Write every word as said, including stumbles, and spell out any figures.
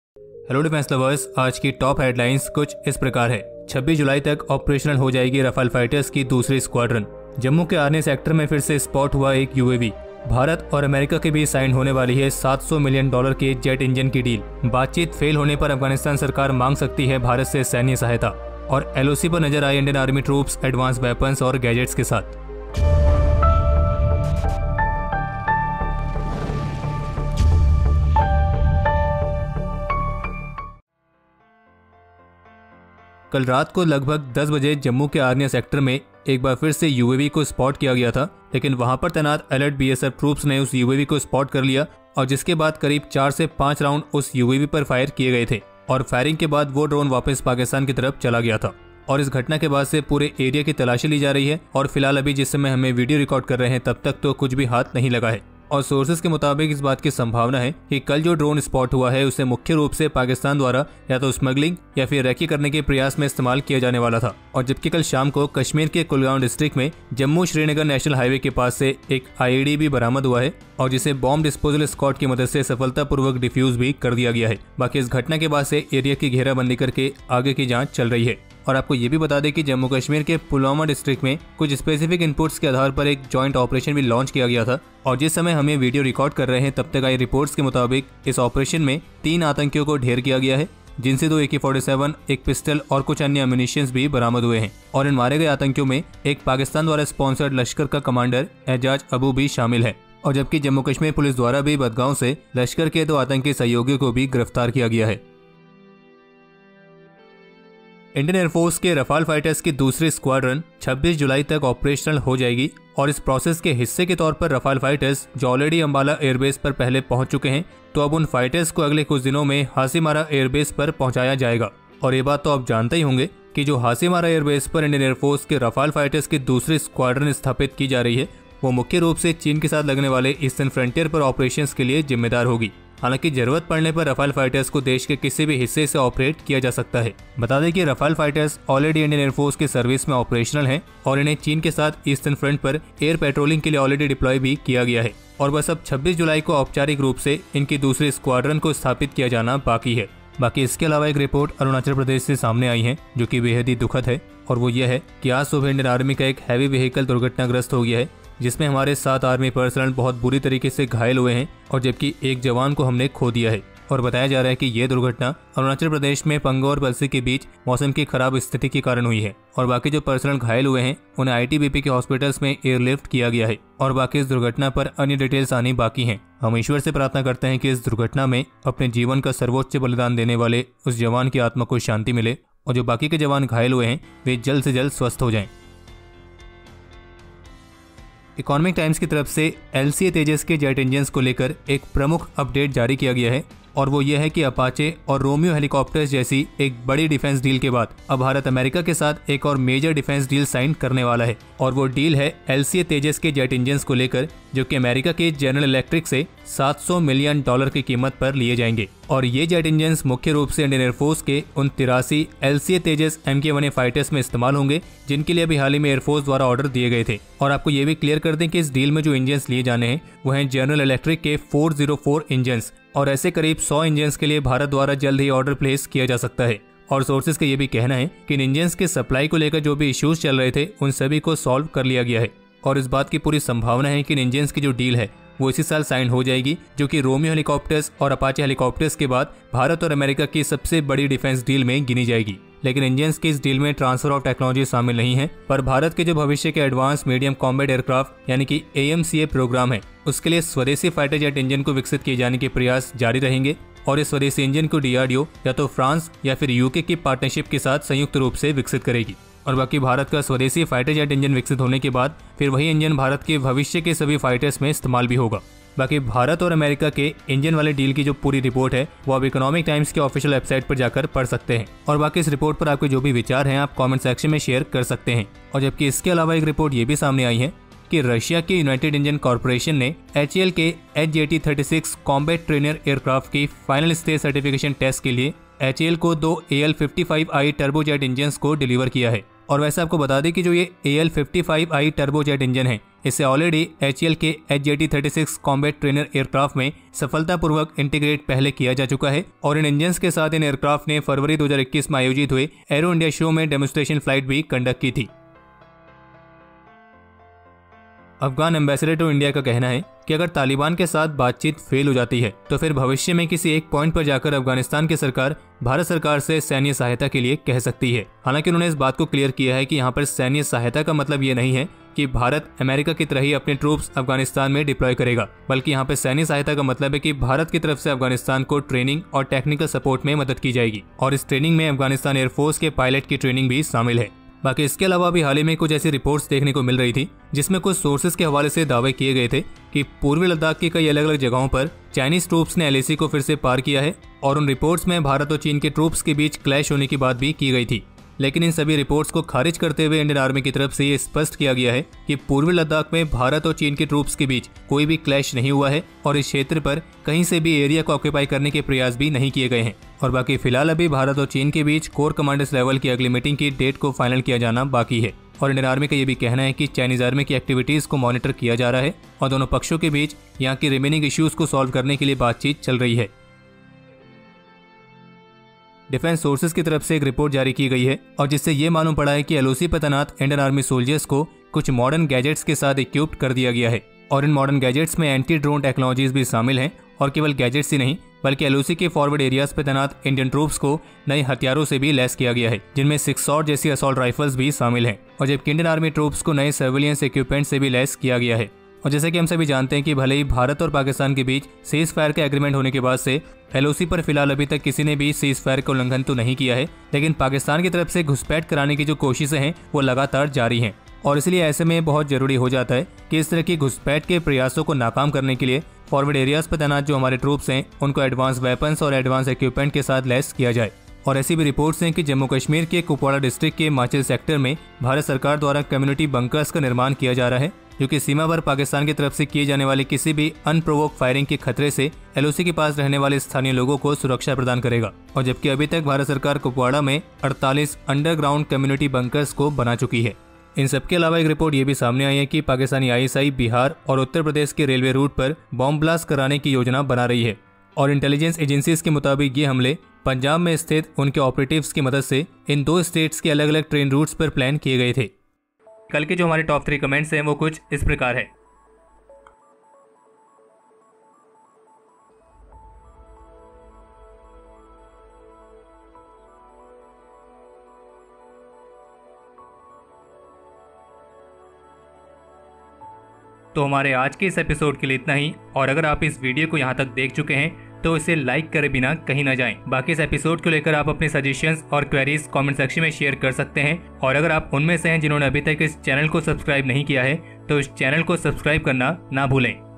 Hello defence lovers, आज की top headlines कुछ इस प्रकार है। छब्बीस जुलाई तक ऑपरेशनल हो जाएगी रफाल फाइटर्स की दूसरी स्क्वाड्रन। जम्मू के आर्नी सेक्टर में फिर से स्पॉट हुआ एक यूएवी। भारत और अमेरिका के बीच साइन होने वाली है सात सौ मिलियन डॉलर के जेट इंजन की डील। बातचीत फेल होने पर अफगानिस्तान सरकार मांग सकती है भारत से सैन्य सहायता। और एलओसी पर नजर आए Indian army troops advance weapons और गैजेट्स के साथ। कल रात को लगभग दस बजे जम्मू के आर्निया सेक्टर में एक बार फिर से यूएवी को स्पॉट किया गया था, लेकिन वहां पर तैनात अलर्ट बीएसएफ ट्रूप्स ने उस यूएवी को स्पॉट कर लिया और जिसके बाद करीब चार से पांच राउंड उस यूएवी पर फायर किए गए थे और फायरिंग के बाद वो ड्रोन वापस पाकिस्तान की तरफ चला गया था। और इस घटना के बाद से पूरे एरिया की तलाशी ली जा रही है और फिलहाल अभी जिस समय हमें वीडियो रिकॉर्ड कर रहे हैं तब तक तो कुछ भी हाथ नहीं लगा है। और सोर्सेज के मुताबिक इस बात की संभावना है कि कल जो ड्रोन स्पॉट हुआ है उसे मुख्य रूप से पाकिस्तान द्वारा या तो स्मगलिंग या फिर रैकी करने के प्रयास में इस्तेमाल किया जाने वाला था। और जबकि कल शाम को कश्मीर के कुलगाम डिस्ट्रिक्ट में जम्मू श्रीनगर नेशनल हाईवे के पास से एक आईईडी भी बरामद हुआ है और जिसे बॉम्ब डिस्पोजल स्क्वाड की मदद से सफलतापूर्वक डिफ्यूज भी कर दिया गया है। बाकी इस घटना के बाद से एरिया की घेराबंदी करके आगे की जाँच चल रही है। और आपको ये भी बता दें कि जम्मू कश्मीर के पुलवामा डिस्ट्रिक्ट में कुछ स्पेसिफिक इनपुट्स के आधार पर एक जॉइंट ऑपरेशन भी लॉन्च किया गया था और जिस समय हम ये वीडियो रिकॉर्ड कर रहे हैं तब तक आई रिपोर्ट्स के मुताबिक इस ऑपरेशन में तीन आतंकियों को ढेर किया गया है, जिनसे दो ए के फोर्टी सेवन, एक पिस्टल और कुछ अन्य एम्युनिशंस भी बरामद हुए हैं। और इन मारे गए आतंकियों में एक पाकिस्तान द्वारा स्पॉन्सर्ड लश्कर का कमांडर एजाज अबू भी शामिल है। और जबकि जम्मू कश्मीर पुलिस द्वारा भी बदगांव से लश्कर के दो आतंकी सहयोगियों को भी गिरफ्तार किया गया है। इंडियन एयरफोर्स के रफाल फाइटर्स की दूसरी स्क्वाड्रन छब्बीस जुलाई तक ऑपरेशनल हो जाएगी और इस प्रोसेस के हिस्से के तौर पर रफाल फाइटर्स जो ऑलरेडी अंबाला एयरबेस पर पहले पहुंच चुके हैं, तो अब उन फाइटर्स को अगले कुछ दिनों में हासीमारा एयरबेस पर पहुंचाया जाएगा। और ये बात तो आप जानते ही होंगे कि जो हासीमारा एयरबेस पर इंडियन एयरफोर्स के रफाल फाइटर्स की दूसरी स्क्वाड्रन स्थापित की जा रही है, वो मुख्य रूप से चीन के साथ लगने वाले ईस्टर्न फ्रंटियर पर ऑपरेशंस के लिए जिम्मेदार होगी। हालांकि जरूरत पड़ने पर रफाल फाइटर्स को देश के किसी भी हिस्से से ऑपरेट किया जा सकता है। बता दें कि Rafale fighters already Indian air force की सर्विस में ऑपरेशनल हैं और इन्हें चीन के साथ ईस्टर्न फ्रंट पर एयर पेट्रोलिंग के लिए ऑलरेडी डिप्लॉय भी किया गया है। और बस अब छब्बीस जुलाई को औपचारिक रूप से इनकी दूसरी स्क्वाड्रन को स्थापित किया जाना बाकी है। बाकी इसके अलावा एक रिपोर्ट अरुणाचल प्रदेश से सामने आई है जो कि बेहद ही दुखद है और वो ये है कि आज सुबह इंडियन आर्मी का एक हैवी व्हीकल दुर्घटनाग्रस्त हो गया है, जिसमें हमारे सात आर्मी पर्सनल बहुत बुरी तरीके से घायल हुए हैं और जबकि एक जवान को हमने खो दिया है। और बताया जा रहा है कि यह दुर्घटना अरुणाचल प्रदेश में पंगो और बलसी के बीच मौसम की खराब स्थिति के कारण हुई है। और बाकी जो पर्सनल घायल हुए हैं उन्हें आईटीबीपी के हॉस्पिटल्स में एयरलिफ्ट किया गया है और बाकी इस दुर्घटना पर अन्य डिटेल्स आनी बाकी हैं। हम ईश्वर से प्रार्थना करते हैं कि इस दुर्घटना में अपने जीवन का सर्वोच्च बलिदान देने वाले उस जवान की आत्मा को शांति मिले और जो बाकी के जवान घायल हुए हैं वे जल्द से जल्द स्वस्थ हो जाएं। इकोनॉमिक टाइम्स की तरफ से एलसीए तेजस के जेट इंजन्स को लेकर एक प्रमुख अपडेट जारी किया गया है और वो ये है कि अपाचे और रोमियो हेलीकॉप्टर्स जैसी एक बड़ी डिफेंस डील के बाद अब भारत अमेरिका के साथ एक और मेजर डिफेंस डील साइन करने वाला है। और वो डील है एलसीए तेजस के जेट इंजन्स को लेकर, जो कि अमेरिका के जनरल इलेक्ट्रिक से सात सौ मिलियन डॉलर की कीमत पर लिए जाएंगे। और ये जेट इंजन्स मुख्य रूप से इंडियन एयरफोर्स के उन तिरासी LCA Tejas M K one A fighters में इस्तेमाल होंगे, जिनके लिए अभी हाल ही में एयरफोर्स द्वारा ऑर्डर दिए गए थे। और आपको ये भी क्लियर कर दें कि इस डील में जो इंजन्स लिए जाने हैं वो हैं जनरल इलेक्ट्रिक के चार सौ चार इंजन्स और ऐसे करीब सौ इंजन्स के लिए भारत द्वारा जल्द ही ऑर्डर प्लेस किया जा सकता है। और सोर्सेज का ये भी कहना है कि इन इंजन्स के सप्लाई को लेकर जो भी इश्यूज चल रहे थे उन सभी को सॉल्व कर लिया गया है और इस बात की पूरी संभावना है कि इन इंजन्स की जो डील है वो इसी साल साइन हो जाएगी, जो कि रोमियो हेलीकॉप्टर्स और अपाचे हेलीकॉप्टर्स के बाद भारत और अमेरिका की सबसे बड़ी डिफेंस डील में गिनी जाएगी। लेकिन इंजन्स की इस डील में ट्रांसफर ऑफ टेक्नोलॉजी शामिल नहीं है, पर भारत के जो भविष्य के एडवांस मीडियम कॉम्बैट एयरक्राफ्ट यानी कि A M C A programme है उसके लिए स्वदेशी फाइटर जेट इंजन को विकसित किए जाने के प्रयास जारी रहेंगे और इस स्वदेशी इंजन को डीआरडीओ या तो फ्रांस या फिर यूके की पार्टनरशिप के साथ संयुक्त रूप से विकसित करेगी। और बाकी भारत का स्वदेशी फाइटर जेट इंजन विकसित होने के बाद फिर वही इंजन भारत के भविष्य के सभी फाइटर्स में इस्तेमाल भी होगा। बाकी भारत और अमेरिका के इंजन वाले डील की जो पूरी रिपोर्ट है वो आप इकोनॉमिक टाइम्स के ऑफिशियल वेबसाइट पर जाकर पढ़ सकते हैं। और बाकी इस रिपोर्ट पर आपके जो भी विचार हैं आप कमेंट सेक्शन में शेयर कर सकते हैं। और जबकि इसके अलावा एक रिपोर्ट ये भी सामने आई है कि रशिया के यूनाइटेड इंजन कॉर्पोरेशन ने एच ए एल के H J T thirty six combat trainer aircraft की फाइनल स्टेज सर्टिफिकेशन टेस्ट के लिए एच ए एल को दो A L fifty five I turbojet engines को डिलीवर किया है। और वैसे आपको बता दें कि जो ये A L fifty five I turbojet engine है, इसे ऑलरेडी एच ए एल के H J T thirty six combat trainer aircraft में सफलतापूर्वक इंटीग्रेट पहले किया जा चुका है और इन इंजन के साथ इन एयरक्राफ्ट ने फरवरी दो हज़ार इक्कीस में आयोजित हुए एरो इंडिया शो में डेमोन्स्ट्रेशन फ्लाइट भी कंडक्ट की थी। अफगान एम्बेसडर टू इंडिया का कहना है कि अगर तालिबान के साथ बातचीत फेल हो जाती है तो फिर भविष्य में किसी एक पॉइंट पर जाकर अफगानिस्तान की सरकार भारत सरकार से सैन्य सहायता के लिए कह सकती है। हालांकि उन्होंने इस बात को क्लियर किया है कि यहाँ पर सैन्य सहायता का मतलब ये नहीं है कि भारत अमेरिका की तरह ही अपने ट्रूप्स अफगानिस्तान में डिप्लॉय करेगा, बल्कि यहाँ पर सैन्य सहायता का मतलब है कि भारत की तरफ से अफगानिस्तान को ट्रेनिंग और टेक्निकल सपोर्ट में मदद की जाएगी और इस ट्रेनिंग में अफगानिस्तान एयरफोर्स के पायलट की ट्रेनिंग भी शामिल है। बाकी इसके अलावा भी हाल ही में कुछ ऐसी रिपोर्ट्स देखने को मिल रही थी जिसमें कुछ सोर्सेज के हवाले से दावे किए गए थे कि पूर्वी लद्दाख की कई अलग अलग जगहों पर चाइनीज ट्रूप्स ने एल ए सी को फिर से पार किया है और उन रिपोर्ट्स में भारत और चीन के ट्रूप्स के बीच क्लैश होने की बात भी की गई थी। लेकिन इन सभी रिपोर्ट्स को खारिज करते हुए इंडियन आर्मी की तरफ से ये स्पष्ट किया गया है कि पूर्वी लद्दाख में भारत और चीन के ट्रूप्स के बीच कोई भी क्लैश नहीं हुआ है और इस क्षेत्र पर कहीं से भी एरिया को ऑक्यूपाई करने के प्रयास भी नहीं किए गए हैं। और बाकी फिलहाल अभी भारत और चीन के बीच कोर कमांडर्स लेवल की अगली मीटिंग की डेट को फाइनल किया जाना बाकी है और इंडियन आर्मी का ये भी कहना है कि चाइनीज आर्मी की एक्टिविटीज को मॉनिटर किया जा रहा है और दोनों पक्षों के बीच यहाँ की रिमेनिंग इश्यूज को सॉल्व करने के लिए बातचीत चल रही है। डिफेंस सोर्सेज की तरफ से एक रिपोर्ट जारी की गई है और जिससे ये मालूम पड़ा है कि एल ओ सी पर तैनात इंडियन आर्मी सोल्जर्स को कुछ मॉडर्न गैजेट्स के साथ इक्विप्ड कर दिया गया है और इन मॉडर्न गैजेट्स में एंटी ड्रोन टेक्नोलॉजीज भी शामिल हैं और केवल गैजेट्स ही नहीं बल्कि एल ओ सी के फॉरवर्ड एरियाज पर तैनात इंडियन ट्रूप्स को नए हथियारों से भी लैस किया गया है, जिनमें सिक्स शॉट जैसी असॉल्ट राइफल्स भी शामिल हैं और जबकि इंडियन आर्मी ट्रूप्स को नए सर्विलियंस इक्विपमेंट से भी लैस किया गया है। और जैसे कि हम सभी जानते हैं कि भले ही भारत और पाकिस्तान के बीच सीज फायर का एग्रीमेंट होने के बाद से एल ओ सी पर फिलहाल अभी तक किसी ने भी सीज फायर का उल्लंघन तो नहीं किया है, लेकिन पाकिस्तान की तरफ से घुसपैठ कराने की जो कोशिशें हैं वो लगातार जारी हैं और इसलिए ऐसे में बहुत जरूरी हो जाता है कि इस तरह की घुसपैठ के प्रयासों को नाकाम करने के लिए फॉरवर्ड एरियाज पर तैनात जो हमारे ट्रूप्स हैं उनको एडवांस वेपन्स और एडवांस इक्विपमेंट के साथ लैस किया जाए। और ऐसी भी रिपोर्ट्स हैं कि जम्मू कश्मीर के कुपवाड़ा डिस्ट्रिक्ट के माचिल सेक्टर में भारत सरकार द्वारा कम्युनिटी बंकर्स का निर्माण किया जा रहा है जो कि सीमा पर पाकिस्तान की तरफ से किए जाने वाली किसी भी अनप्रोवोक फायरिंग के खतरे से एल ओ सी के पास रहने वाले स्थानीय लोगों को सुरक्षा प्रदान करेगा। और जबकि अभी तक भारत सरकार कुपवाड़ा में अड़तालीस अंडरग्राउंड कम्युनिटी बंकर्स को बना चुकी है। इन सबके अलावा एक रिपोर्ट ये भी सामने आई है कि Pakistani I S I Bihar और उत्तर प्रदेश के रेलवे रूट पर बॉम्ब ब्लास्ट कराने की योजना बना रही है और इंटेलिजेंस एजेंसीज के मुताबिक ये हमले पंजाब में स्थित उनके ऑपरेटिव्स की मदद से इन दो स्टेट्स के अलग अलग ट्रेन रूट्स पर प्लान किए गए थे। कल के जो हमारे टॉप थ्री कमेंट्स हैं वो कुछ इस प्रकार है। तो हमारे आज के इस एपिसोड के लिए इतना ही और अगर आप इस वीडियो को यहाँ तक देख चुके हैं तो इसे लाइक करे बिना कहीं ना जाएं। बाकी इस एपिसोड को लेकर आप अपने सजेशंस और क्वेरीज कमेंट सेक्शन में शेयर कर सकते हैं और अगर आप उनमें से हैं जिन्होंने अभी तक इस चैनल को सब्सक्राइब नहीं किया है तो इस चैनल को सब्सक्राइब करना ना भूलें।